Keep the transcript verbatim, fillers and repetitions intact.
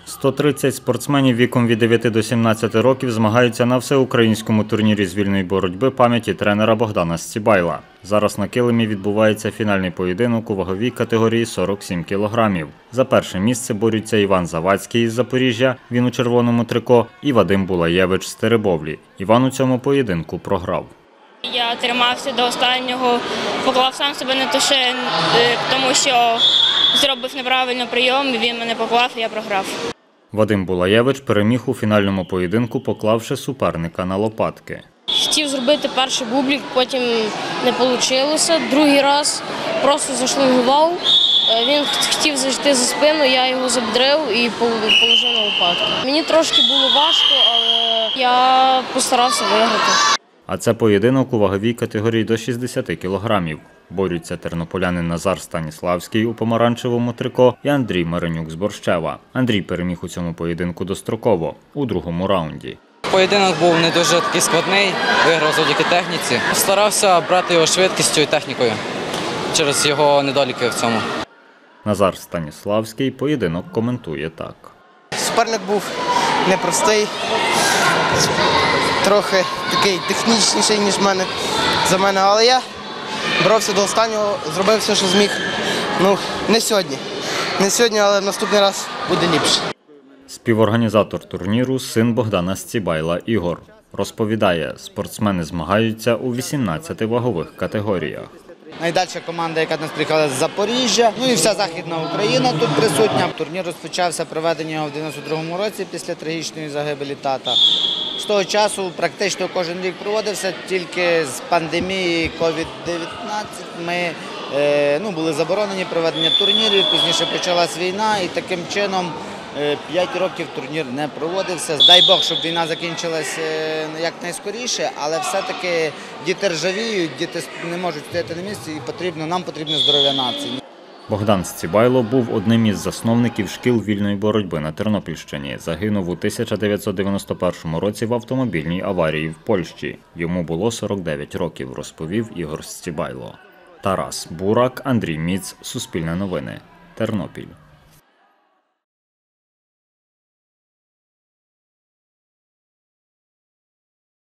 сто тридцять спортсменів віком від дев'яти до сімнадцяти років змагаються на всеукраїнському турнірі з вільної боротьби пам'яті тренера Богдана Сцібайла. Зараз на килимі відбувається фінальний поєдинок у ваговій категорії сорок сім кілограмів. За перше місце борються Іван Завадський із Запоріжжя, він у червоному трико, і Вадим Булаєвич з Теребовлі. Іван у цьому поєдинку програв. Я тримався до останнього, поклав сам себе на туше, тому що зробив неправильно прийом, він мене поклав і я програв. Вадим Булаєвич переміг у фінальному поєдинку, поклавши суперника на лопатки. Хотів зробити перший бублік, потім не вийшло. Другий раз просто зашлингував. Він хотів зайти за спину, я його забдрив і положив на лопатки. Мені трошки було важко, але я постарався виграти. А це поєдинок у ваговій категорії до шістдесяти кілограмів. Борються тернополянин Назар Станіславський у помаранчевому трико і Андрій Маринюк з Борщева. Андрій переміг у цьому поєдинку достроково, у другому раунді. Поєдинок був не дуже такий складний, виграв завдяки техніці. Старався брати його швидкістю і технікою через його недоліки в цьому. Назар Станіславський поєдинок коментує так. Суперник був непростий, трохи такий технічніший, ніж мене, за мене, але я боровся до останнього, зробив все, що зміг. Ну, не сьогодні. Не сьогодні, але наступний раз буде ліпше. Співорганізатор турніру – син Богдана Сцібайла Ігор. Розповідає, спортсмени змагаються у вісімнадцяти вагових категоріях. Найдальша команда, яка нас приїхала з Запоріжжя, ну і вся Західна Україна тут присутня. Турнір розпочався проведення його в дев'яносто другому році після трагічної загибелі тата. З того часу практично кожен рік проводився, тільки з пандемії ковід дев'ятнадцять ми е, ну, були заборонені проведення турнірів, пізніше почалась війна і таким чином п'ять років турнір не проводився. Дай Бог, щоб війна закінчилася якнайскоріше, але все-таки діти ржавіють, діти не можуть стояти на місці і потрібно, нам потрібне здоров'я нації. Богдан Сцібайло був одним із засновників шкіл вільної боротьби на Тернопільщині. Загинув у тисяча дев'ятсот дев'яносто першому році в автомобільній аварії в Польщі. Йому було сорок дев'ять років, розповів Ігор Сцібайло. Тарас Бурак, Андрій Міц, Суспільне новини, Тернопіль.